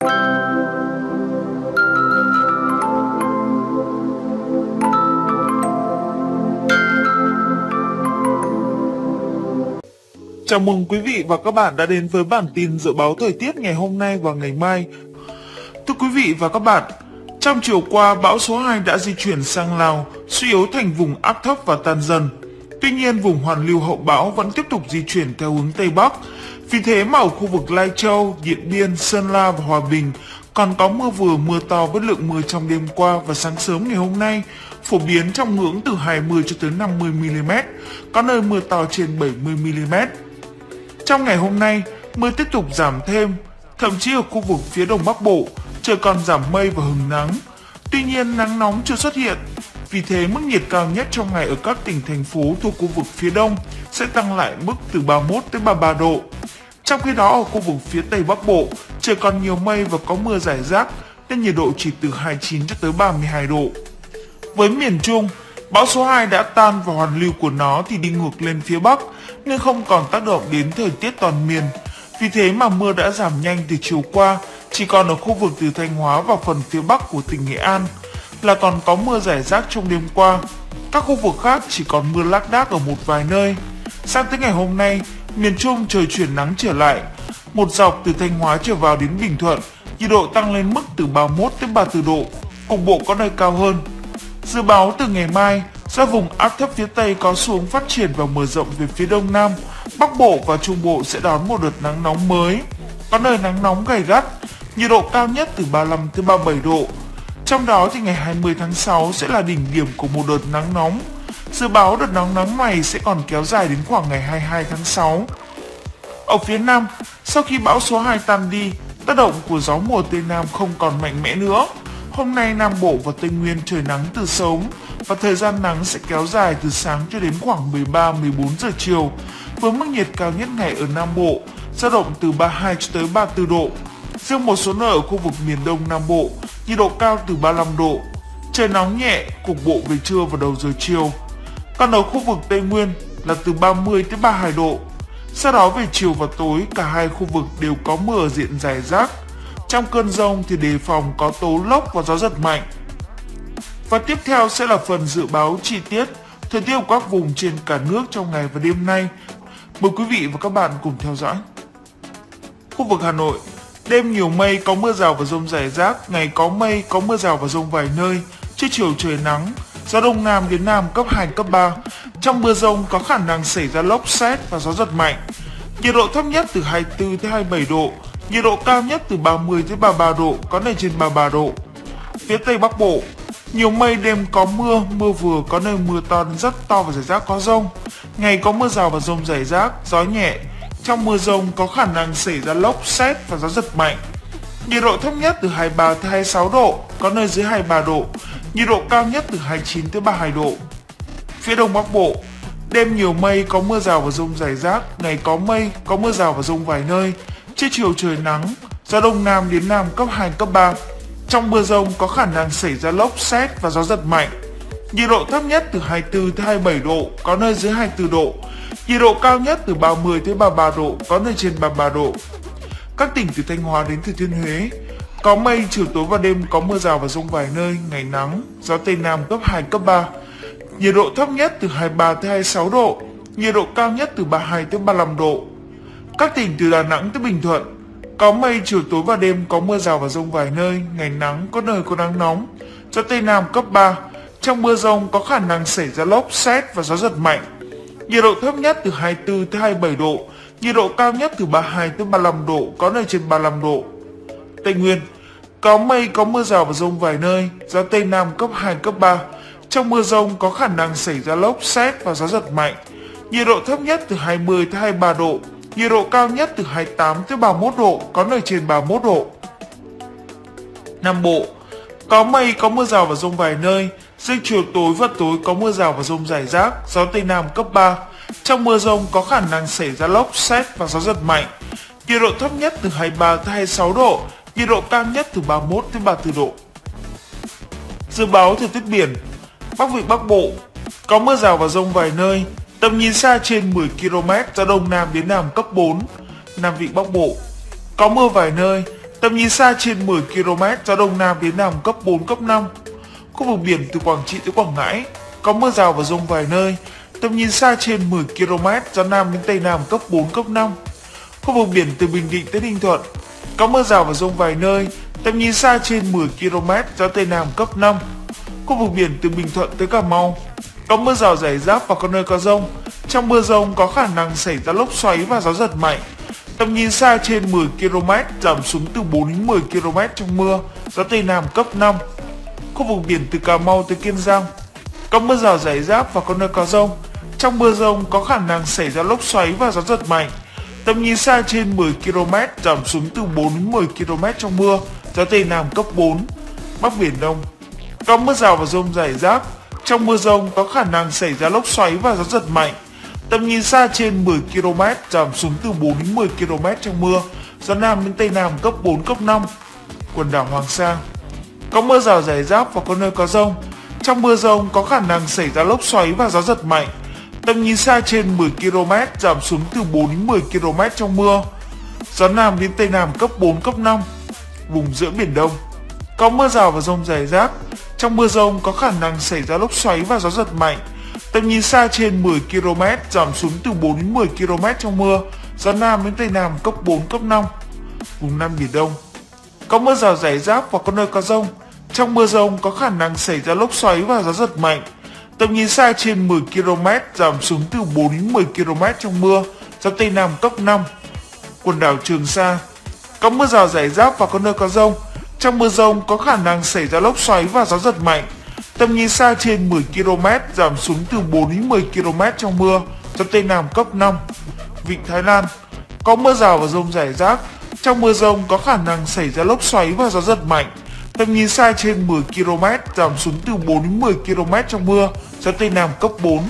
Chào mừng quý vị và các bạn đã đến với bản tin dự báo thời tiết ngày hôm nay và ngày mai. Thưa quý vị và các bạn, trong chiều qua, bão số 2 đã di chuyển sang Lào, suy yếu thành vùng áp thấp và tan dần. Tuy nhiên, vùng hoàn lưu hậu bão vẫn tiếp tục di chuyển theo hướng Tây Bắc. Vì thế mà ở khu vực Lai Châu, Điện Biên, Sơn La và Hòa Bình còn có mưa vừa mưa to với lượng mưa trong đêm qua và sáng sớm ngày hôm nay phổ biến trong ngưỡng từ 20 cho tới 50 mm, có nơi mưa to trên 70 mm. Trong ngày hôm nay, mưa tiếp tục giảm thêm, thậm chí ở khu vực phía Đông Bắc Bộ, trời còn giảm mây và hửng nắng. Tuy nhiên, nắng nóng chưa xuất hiện. Vì thế, mức nhiệt cao nhất trong ngày ở các tỉnh thành phố thuộc khu vực phía Đông sẽ tăng lại mức từ 31 tới 33 độ. Trong khi đó, ở khu vực phía Tây Bắc Bộ, trời còn nhiều mây và có mưa rải rác, nên nhiệt độ chỉ từ 29 cho tới 32 độ. Với miền Trung, bão số 2 đã tan và hoàn lưu của nó thì đi ngược lên phía Bắc, nên không còn tác động đến thời tiết toàn miền. Vì thế mà mưa đã giảm nhanh từ chiều qua, chỉ còn ở khu vực từ Thanh Hóa và phần phía Bắc của tỉnh Nghệ An là còn có mưa rải rác trong đêm qua. Các khu vực khác chỉ còn mưa lác đác ở một vài nơi. Sang tới ngày hôm nay, miền Trung trời chuyển nắng trở lại. Một dọc từ Thanh Hóa trở vào đến Bình Thuận, nhiệt độ tăng lên mức từ 31 đến 34 độ, cục bộ có nơi cao hơn. Dự báo từ ngày mai, do vùng áp thấp phía Tây có xu hướng phát triển và mở rộng về phía Đông Nam, Bắc Bộ và Trung Bộ sẽ đón một đợt nắng nóng mới. Có nơi nắng nóng gay gắt, nhiệt độ cao nhất từ 35 đến 37 độ. Trong đó thì ngày 20 tháng 6 sẽ là đỉnh điểm của một đợt nắng nóng. Dự báo đợt nắng nóng này sẽ còn kéo dài đến khoảng ngày 22 tháng 6. Ở phía Nam, sau khi bão số 2 tan đi, tác động của gió mùa Tây Nam không còn mạnh mẽ nữa. Hôm nay Nam Bộ và Tây Nguyên trời nắng từ sớm và thời gian nắng sẽ kéo dài từ sáng cho đến khoảng 13-14 giờ chiều, với mức nhiệt cao nhất ngày ở Nam Bộ dao động từ 32 cho tới 34 độ. Riêng một số nơi ở khu vực miền Đông Nam Bộ, nhiệt độ cao từ 35 độ. Trời nóng nhẹ, cục bộ về trưa và đầu giờ chiều. Còn ở khu vực Tây Nguyên là từ 30 đến 32 độ. Sau đó về chiều và tối, cả hai khu vực đều có mưa ở diện rải rác. Trong cơn dông thì đề phòng có tố lốc và gió giật mạnh. Và tiếp theo sẽ là phần dự báo chi tiết thời tiết của các vùng trên cả nước trong ngày và đêm nay. Mời quý vị và các bạn cùng theo dõi. Khu vực Hà Nội, đêm nhiều mây, có mưa rào và dông rải rác, ngày có mây, có mưa rào và dông vài nơi, trưa chiều trời nắng, gió Đông Nam đến Nam cấp 2, cấp 3. Trong mưa dông có khả năng xảy ra lốc sét và gió giật mạnh. Nhiệt độ thấp nhất từ 24 đến 27 độ, nhiệt độ cao nhất từ 30 đến 33 độ, có nơi trên 33 độ. Phía Tây Bắc Bộ, nhiều mây, đêm có mưa, mưa vừa, có nơi mưa to đến rất to và rải rác có dông. Ngày có mưa rào và dông rải rác, gió nhẹ. Trong mưa dông có khả năng xảy ra lốc sét và gió giật mạnh. Nhiệt độ thấp nhất từ 23 đến 26 độ, có nơi dưới 23 độ. Nhiệt độ cao nhất từ 29 đến 32 độ. Phía Đông Bắc Bộ, đêm nhiều mây, có mưa rào và dông rải rác, ngày có mây, có mưa rào và dông vài nơi. Trưa chiều trời nắng, gió Đông Nam đến Nam cấp 2, cấp 3. Trong mưa dông có khả năng xảy ra lốc sét và gió giật mạnh. Nhiệt độ thấp nhất từ 24 đến 27 độ, có nơi dưới 24 độ. Nhiệt độ cao nhất từ 30 đến 33 độ, có nơi trên 33 độ. Các tỉnh từ Thanh Hóa đến Thừa Thiên Huế, có mây, chiều tối và đêm có mưa rào và dông vài nơi, ngày nắng, gió Tây Nam cấp 2, cấp 3. Nhiệt độ thấp nhất từ 23 đến 26 độ, nhiệt độ cao nhất từ 32 đến 35 độ. Các tỉnh từ Đà Nẵng tới Bình Thuận, có mây, chiều tối và đêm có mưa rào và dông vài nơi, ngày nắng, có nơi có nắng nóng, gió Tây Nam cấp 3. Trong mưa dông có khả năng xảy ra lốc sét và gió giật mạnh. Nhiệt độ thấp nhất từ 24 đến 27 độ, nhiệt độ cao nhất từ 32 đến 35 độ, có nơi trên 35 độ. Tây Nguyên, có mây, có mưa rào và dông vài nơi, gió Tây Nam cấp 2, cấp 3. Trong mưa dông có khả năng xảy ra lốc sét và gió giật mạnh. Nhiệt độ thấp nhất từ 20 đến 23 độ, nhiệt độ cao nhất từ 28 đến 31 độ, có nơi trên 31 độ. Nam Bộ, có mây, có mưa rào và dông vài nơi, riêng chiều tối và tối có mưa rào và dông rải rác, gió Tây Nam cấp 3. Trong mưa dông có khả năng xảy ra lốc sét và gió giật mạnh. Nhiệt độ thấp nhất từ 23 đến 26 độ, nhiệt độ cao nhất từ 31 đến 34 độ. Dự báo thời tiết biển, Bắc Vịnh Bắc Bộ, có mưa rào và dông vài nơi, tầm nhìn xa trên 10 km, gió Đông Nam đến Nam cấp 4. Nam Vịnh Bắc Bộ, có mưa vài nơi, tầm nhìn xa trên 10 km, gió Đông Nam đến Nam cấp 4, cấp 5. Khu vực biển từ Quảng Trị tới Quảng Ngãi có mưa rào và dông vài nơi, tầm nhìn xa trên 10 km, gió Nam đến Tây Nam cấp 4, cấp 5. Khu vực biển từ Bình Định tới Ninh Thuận có mưa rào và dông vài nơi, tầm nhìn xa trên 10 km, gió Tây Nam cấp 5. Khu vực biển từ Bình Thuận tới Cà Mau có mưa rào rải rác và có nơi có dông. Trong mưa dông có khả năng xảy ra lốc xoáy và gió giật mạnh. Tầm nhìn xa trên 10 km, giảm xuống từ 4 đến 10 km trong mưa, gió Tây Nam cấp 5. Khu vực biển từ Cà Mau tới Kiên Giang có mưa rào rải rác và có nơi có dông. Trong mưa dông có khả năng xảy ra lốc xoáy và gió giật mạnh. Tầm nhìn xa trên 10 km, giảm xuống từ 4 đến 10 km trong mưa, gió Tây Nam cấp 4. Bắc Biển Đông có mưa rào và dông rải rác. Trong mưa dông có khả năng xảy ra lốc xoáy và gió giật mạnh. Tầm nhìn xa trên 10 km, giảm xuống từ 4 đến 10 km trong mưa, gió Nam đến Tây Nam cấp 4, cấp 5. Quần đảo Hoàng Sa có mưa rào rải rác và có nơi có dông. Trong mưa dông có khả năng xảy ra lốc xoáy và gió giật mạnh. Tầm nhìn xa trên 10 km, giảm xuống từ 4 đến 10 km trong mưa, gió Nam đến Tây Nam cấp 4, cấp 5. Vùng giữa Biển Đông có mưa rào và dông rải rác. Trong mưa dông có khả năng xảy ra lốc xoáy và gió giật mạnh. Tầm nhìn xa trên 10 km, giảm xuống từ 4 đến 10 km trong mưa, gió Nam đến Tây Nam cấp 4, cấp 5. Vùng Nam Biển Đông có mưa rào rải rác và có nơi có dông. Trong mưa dông có khả năng xảy ra lốc xoáy và gió giật mạnh. Tầm nhìn xa trên 10 km, giảm xuống từ 4 đến 10 km trong mưa, gió Tây Nam cấp 5. Quần đảo Trường Sa có mưa rào rải rác và có nơi có dông. Trong mưa dông có khả năng xảy ra lốc xoáy và gió giật mạnh. Tầm nhìn xa trên 10 km, giảm xuống từ 4 đến 10 km trong mưa, gió Tây Nam cấp 5. Vịnh Thái Lan có mưa rào và dông rải rác. Trong mưa dông có khả năng xảy ra lốc xoáy và gió giật mạnh. Tầm nhìn xa trên 10 km, giảm xuống từ 4 đến 10 km trong mưa, gió Tây Nam cấp 4.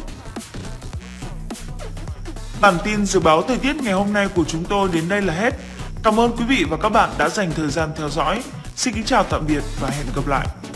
Bản tin dự báo thời tiết ngày hôm nay của chúng tôi đến đây là hết. Cảm ơn quý vị và các bạn đã dành thời gian theo dõi. Xin kính chào tạm biệt và hẹn gặp lại.